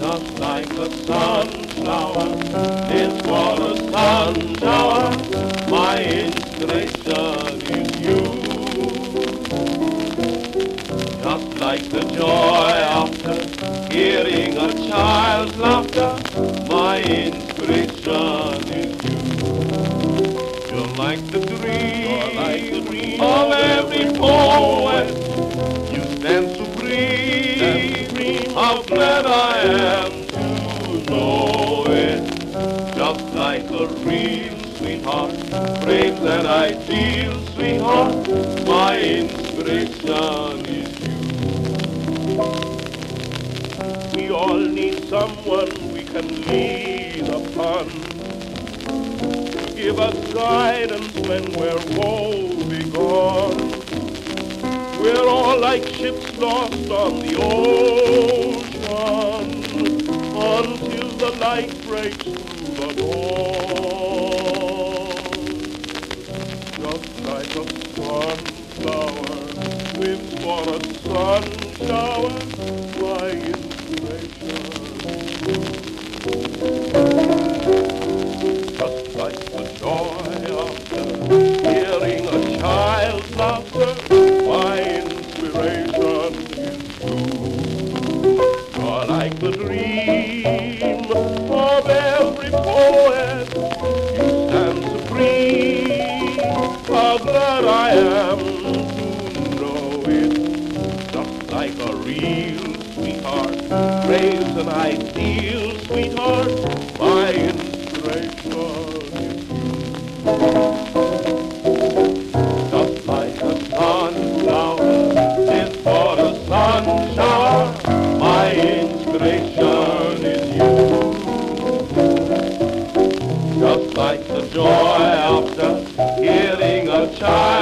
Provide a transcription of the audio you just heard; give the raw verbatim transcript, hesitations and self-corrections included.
just like a sunflower, is for a sun shower. My inspiration is you. Just like the joy after hearing a child's laughter, my inspiration is you. You're like the dream, like the dream of every poet. You stand supreme, stand supreme. How glad I am to know it. Just like a real sweetheart, brave that I feel, sweetheart, my inspiration is you. We all need someone we can lean upon, to give us guidance when we're woe begone. We're all like ships lost on the ocean, until the light breaks through the dawn. Just like a sunflower lives for a sun shower, my inspiration. Just like the joy after hearing a child's laughter, my inspiration is you. You're like the dream of every poet. You stand supreme. How glad I am to know it. Just like a real sweetheart, brave an ideal sweetheart, my inspiration is you. Just like a sunflower is for a sun shower, my inspiration is you. Just like the joy after hearing a child